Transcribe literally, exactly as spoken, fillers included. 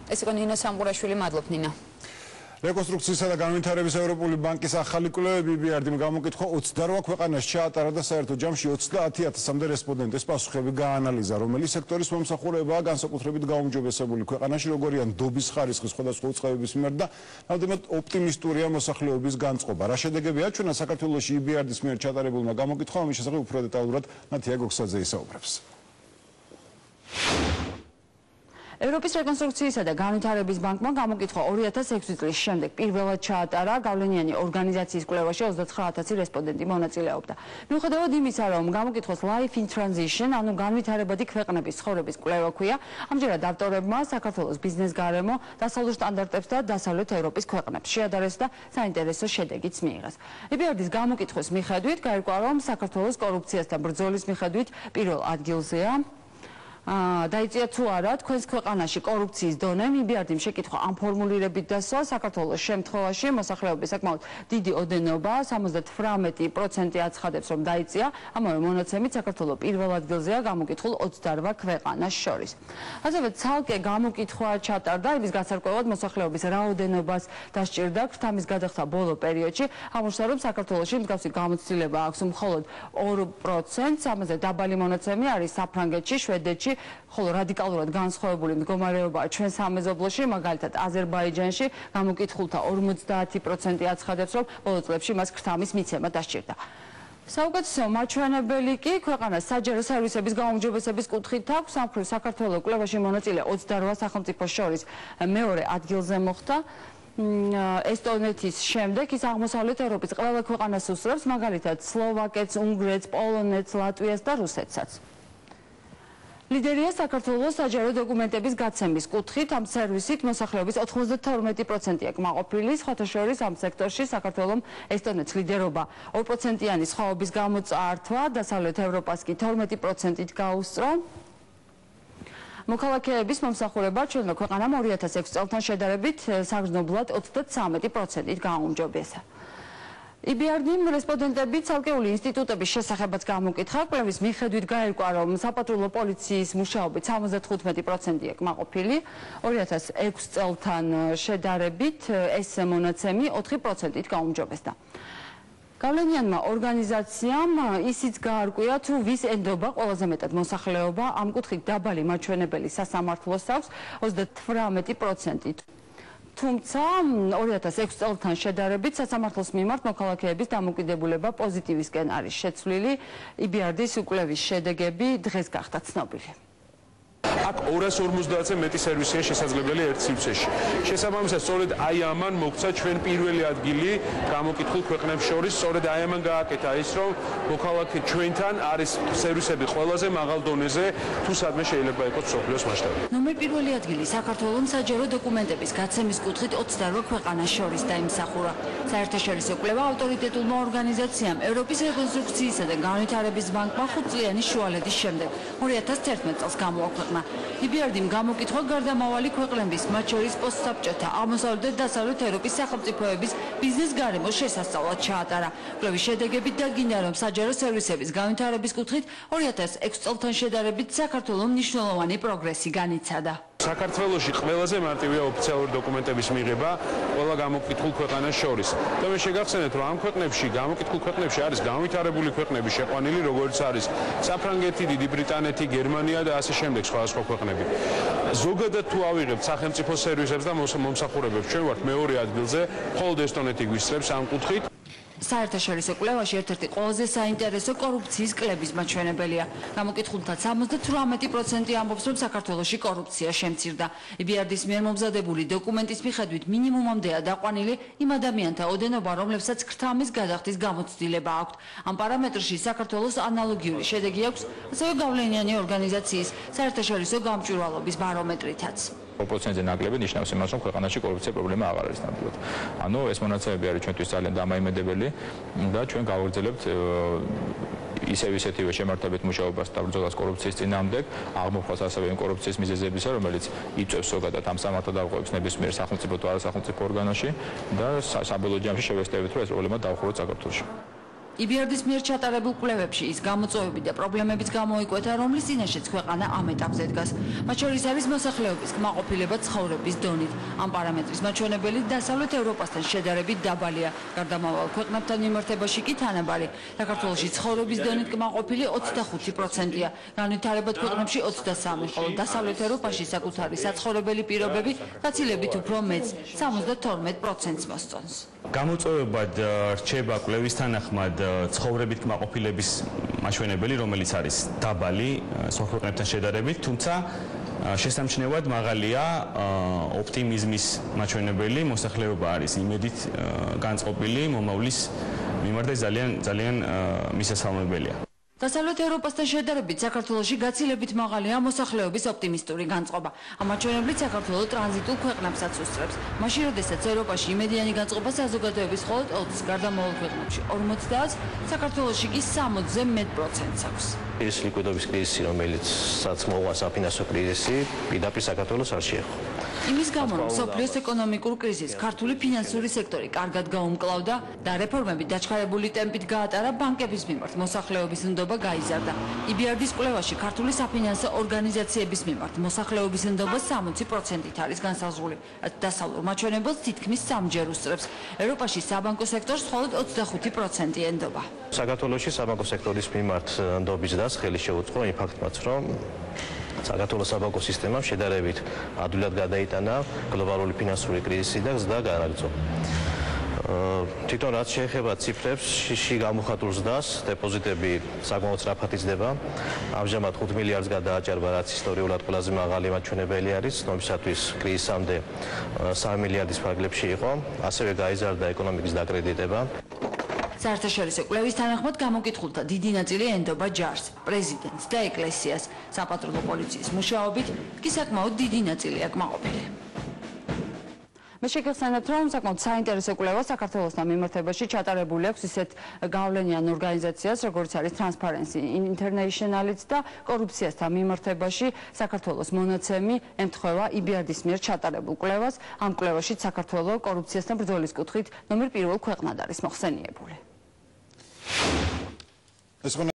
ეს იყო ნინო სამყურაშვილი, მადლობ ნინა. რეკონსტრუქციისა და განვითარების ევროპული ბანკის ახალი კვლევები ი ბი არ დი-მა გამოკითხვა ოცდაოთხ ქვეყანას ჩაატარა და საერთო ჯამში ოცდაათი ათასამდე რესპონდენტის პასუხები გაანალიზა, რომელი სექტორის მომსახურებაა განსაკუთრებით გაუმჯობესებული ქვეყანაში, როგორია ნდობის ხარისხი სხვადასხვა უწყებების მიმართ და ნამდვილად ოპტიმისტურია მოსახლეობის განწყობა. რა შედეგები აჩვენა საქართველოში ი ბი არ დის მიერ ჩატარებულმა გამოკითხვამ, ამის შესახებ უფრო დეტალურად ნათია გოგსაძე ისაუბრებს. ევროპის რეკონსტრუქციისა და განვითარების ბანკმა გამოკითხვა ორი ათას ექვსი წლის შემდეგ პირველად ჩაატარა გავლენიანი ორგანიზაციის კვლევაში ოცდაცხრა ათასი რესპონდენტი მონაწილეობდა. მიუხედავად იმისა, რომ გამოკითხვის Life in Transition, ანუ განვითარებადი ქვეყნების ცხოვრების კვლევა ქვია, ამჯერად ავტორებმა საქართველოს ბიზნეს გარემო, დასავლურ სტანდარტებს და დასავლეთ ევროპის ქვეყნებს შეადარეს და საინტერესო შედეგიც მიიღეს. ი ბი არ დის გამოკითხვის მიხედვით გაირკვა, რომ საქართველოს კორუფციასთან ბრძოლის მიხედვით პირველ ადგილზეა. დაიწია თუ არა თქვენს ქვეყანაში კორუფციის დონე, ი ბი არ დიმ შეკითხვა ამ ფორმულირებით დასვა საქართველოს შემთხვევაში მოსახლეობის საკმაოდ დიდი ოდენობა სამოცდათვრამეტი პროცენტი აცხადებს, რომ დაიწია, ამავე მონაცემით საქართველო პირველ ადგილზეა გამოკითხულ ოცდარვა ქვეყანას შორის. ასევე ცალკე გამოკითხვა ჩატარდა იმის გასარკვევად მოსახლეობის რაოდენობას დასჭირდა ქრთამის გადახდა ბოლო პერიოდში, აღმოჩნდა, რომ საქართველოში მსგავსი გამოცდილება აქვს მხოლოდ ორ პროცენტს, ამაზე დაბალი მონაცემი არის საფრანგეთში, შვედეთში, ხოლო რადიკალურად განსხვავებული მდგომარეობაა ჩვენ სამეზობლოში, მაგალითად აზერბაიჯანში გამოკითხულთა ორმოცდაათი პროცენტი აცხადებს, რომ ბოლო წლებში მას ქრთამის მიცემა დასჭირდა. საუკეთესო მაჩვენებელი კი ქვეყანას საჯარო სერვისების გაუმჯობესების კუთხით აქვს. ამ მხრივ საქართველოს კვლევაში მონაწილე ოცდარვა სახელმწიფოს შორის მეორე ადგილზე მოხვდა. ესტონეთის შემდეგ ის აღმოსავლეთ ევროპის ყველა ქვეყანას უსწრებს, მაგალითად სლოვაკეთს, უნგრეთს, პოლონეთს, ლატვიას და რუსეთსაც. ლიდერია საქართველოს საჯარო დოკუმენტების გაცემის კუთხით, ამ სერვისით მოსახლეობის ოცდათორმეტი პროცენტია კმაყოფილი, სხვათა შორის ამ სექტორში საქართველოს ესტონეთს ლიდერობა ორ პროცენტიანი სხვაობის გამოწართვა, დასავლეთ ევროპას კი თორმეტი პროცენტით გაუსწრო. მოქალაქეების მომსახურება ჩვენმა ქვეყანამ ორი ათას ექვსი წელთან შედარებით საგრძნობლად ოცდათვრამეტი პროცენტით გაუმჯობესა. ი ბი არ დიმ რესპონდენტები ცალკეული ინსტიტუტების შესახებაც გამოკითხა. კვლევის მიხედვით გაირკვა, რომ საპატრულო პოლიციის მუშაობით სამოცდათხუთმეტი პროცენტია კმაყოფილი, ორი ათას ექვსი წელთან შედარებით ეს მონაცემი ოთხი პროცენტით გაუმჯობესდა. გავლენიანმა ორგანიზაციამ ისიც გაარკვია, თუ ვის ენდობა ყველაზე მეტად მოსახლეობა, ამ კუთხით დაბალი მაჩვენებელი სასამართლოს აქვს ოცდათვრამეტი პროცენტით. თუმცა ორი ათას ექვსი წელთან შედარებით სასამართლოს მიმართ მოქალაქეების დამოკიდებულება პოზიტივისკენ არის შეცვლილი. ი ბი არ დის კვლევის შედეგები დღეს გახდა ცნობილი. აქ ორას ორმოცდაათზე მეტი სერვისია შესაძლებელი ერთ სივრცეში. შესაბამისად, სწორედ აი ამან მოგცა ჩვენ პირველი ადგილი გამოკითხულ ქვეყნებს შორის, სწორედ აი ამან გააკეთა ის, რომ მოქალაქე ჩვენთან არის სერვისები ყველაზე მაღალ დონეზე, თუ სადმე შეიძლება იყოს მსოფლიოს მასშტაბით. ნომერ პირველი ადგილი საქართველოს საჯარო დოკუმენტების გაცემის კუთხით ოცდარვა ქვეყანას შორის დაიმსახურა. საერთაშორისო კვლევა ავტორიტეტულმა ორგანიზაციამ ევროპის რეკონსტრუქციისა და განვითარების ბანკმა ხუთწლიანი შუალედის შემდეგ ორი ათას თერთმეტ წელს გამოაქვეყნა. ი ბი არ დიმ გამოკითხვა გარდამავალი ქვეყნების, მათ შორის პოსტსაბჭოთა, აღმოსავლეთ და დასავლეთ ევროპის სახელმწიფოების ბიზნეს გარემოს შესასწავლად ჩაატარა. კვლევის შედეგებით დაგინდა, რომ საჯარო სერვისების განვითარების კუთხით ორი ათას ექვსი წელთან შედარებით საქართველოს მნიშვნელოვანი პროგრესი განიცადა. საქართველოში ყველაზე მარტივია ოფიციალური დოკუმენტების მიღება ყველა გამოკითხულ ქვეყანას შორის. და მე შეგახსენეთ, რომ ამ ქვეყნებში, გამოკითხულ ქვეყნებში არის განვითარებული ქვეყნები შეყვანილი, როგორც არის საფრანგეთი, დიდი ბრიტანეთი, გერმანია და ასე შემდეგ სხვადასხვა ქვეყნები. ზოგადად თუ ავიღებთ სახელმწიფო სერვისებს და მომსახურებებს, ჩვენ ვართ მეორე ადგილზე, მხოლოდ ესტონეთი გვისწრებს ამ კუთხით. საერთაშორისო კვლევაში ერთ-ერთი ყველაზე საინტერესო კორუფციის კლების მაჩვენებელია. გამოკითხულთა სამოცდათვრამეტი პროცენტი ამბობს, რომ საქართველოში კორუფცია შემცირდა. ი ბი არ დის მიერ მომზადებული დოკუმენტის მიხედვით მინიმუმამდეა დაყვანილი იმ ადამიანთა ოდენობა, რომლებსაც ქრთამის გადახდის გამოცდილება აქვთ. ამ პარამეტრში საქართველოს ანალოგიური შედეგი აქვს ასევე გავლენიანი ორგანიზაციის საერთაშორისო გამჭვირვალობის ბარომეტრითაც. ორ პროცენტზე ნაკლები ნიშნავს იმას, რომ ქვეყანაში კორუფცია პრობლემა აღარ არის ნამდვილად. ანუ ეს მონაცემები არის ჩვენთვის ძალიან დამაიმედებელი და ჩვენ გავაგრძელებთ ისევ ისეთივე შემართებით მუშაობას და ბრძოლას კორუფციის წინააღმდეგ, აღმოფხვას ასევე იმ კორუფციის მიზეზებისა, რომელიც იწვევს ზოგადად ამ სამართალდამხობებს ნებისმიერ სახელმწიფო თუ არასახელმწიფო ორგანოში და საბოლოო ჯამში შევეცდებით, რომ ეს პრობლემა დავუხუროთ საქართველოში. ი ბი არ დის მიერ ჩატარებულ კვლევებში ის გამოწვევები და პრობლემებიც გამოიკვეთა, რომლის წინაშეც ქვეყანა ამ ეტაპზე დგას. მათ შორის არის მოსახლეობის კმაყოფილება ცხოვრების დონით. ამ პარამეტრის მაჩვენებელი დასავლეთ ევროპასთან შედარებით დაბალია. გარდამავალ ქვეყნებთან მიმართებაში კი თანაბარი. საქართველოში ცხოვრების დონით კმაყოფილი ოცდახუთი პროცენტია. განვითარებად ქვეყნებში ოცდასამი, ხოლო დასავლეთ ევროპაში საკუთარი საცხოვრებელი პირობები გაცილებით უფრო მეც, სამოცდათორმეტ პროცენტს მოსწონს. გამოწვევებად რჩება კვლევის თანახმად ცხოვრებით კმაყოფილების მაჩვენებელი, რომელიც არის დაბალი სხვა ქვეყნებთან შედარებით, თუმცა შესამჩნევად მაღალია ოპტიმიზმის მაჩვენებელი, მოსახლეობა არის იმედით განწყობილი მომავლის მიმართ და ძალიან ძალიან მისასალმებელია. დასავლეთ ევროპასთან შედარებით საქართველოში გაცილებით მაღალია მოსახლეობის ოპტიმისტური განწყობა. ამ მაჩვენებლით საქართველო ტრანზიტულ ქვეყნებსაც უსწრებს. მაშინ, როდესაც ევროპაში იმედიანი განწყობა საზოგადოების მხოლოდ ოცს, გარდამავალ ქვეყნებში ორმოცდაათს, საქართველოში კი სამოცზე მეტ პროცენტს აქვს. ეს ლიკვიდობის κρიზისი, რომელიცაც მოყვა საფინანსო κρიზისი, პირდაპირ საქართველოს არ შეეხო. იმის გამო, რომ მსოფლიოს ეკონომიკურ კრიზისს ქართული ფინანსური სექტორი კარგად გაუმკლავდა და რეფორმები დაჩქარებული ტემპით გაატარა ბანკების მიმართ, მოსახლეობის ნდობა გაიზარდა. ი ბი არ დის კვლევაში ქართული საფინანსო ორგანიზაციების მიმართ მოსახლეობის ნდობა სამოცი პროცენტით არის განსაზღვრული. დასავლურ მაჩვენებელს თითქმის სამჯერ უსწრებს. ევროპაში საბანკო სექტორს მხოლოდ ოცდახუთი პროცენტი ენდობა. საქართველოში საბანკო სექტორის მიმართ ნდობის დას ხელი შეუწყო იმ ფაქტმაც, რომ საქართველოს საბანკო სისტემამ შედარებით ადვილად გადაიტანა გლობალური ფინანსური კრიზისი და გზდა განაგრძო. თვითონ რაც შეეხება ციფრებს, შიში გამოხატულ ზრდას, დეპოზიტები საკმაოდ სწრაფად იზრდება. ამჟამად ხუთ მილიარდს გადააჭარბა, რაც ისტორიულად ყველაზე მაღალი მაჩვენებელი არის. ცნობისათვის კრიზისამდე სამი მილიარდის ფარგლებში იყო. ასევე გაიზარდა ეკონომიკის დაკრედიტება. საერთაშორისო კვლევის თანახმად გამოკითხულთა დიდი ნაწილი ენდობა ჯარს, პრეზიდენტს და ეკლესიას. საპატრულო პოლიციის მუშაობით კი საკმაოდ დიდი ნაწილია კმაყოფილი. მე შეგეხსენებთ, რომ საკმაოდ საინტერესო კვლევა საქართველოსთან მიმართებაში ჩატარებული აქვს ისეთ გავლენიან ორგანიზაციას, როგორც არის Transparency International-იც და კორუფციასთან მიმართებაში საქართველოს მონაცემი ემთხვევა ი ბი არ დის მიერ ჩატარებულ კვლევას. ამ კვლევაში საქართველო კორუფციასთან ბრძოლის კუთხით ნომერ პირველ ქვეყნად არის მოხსენიებული.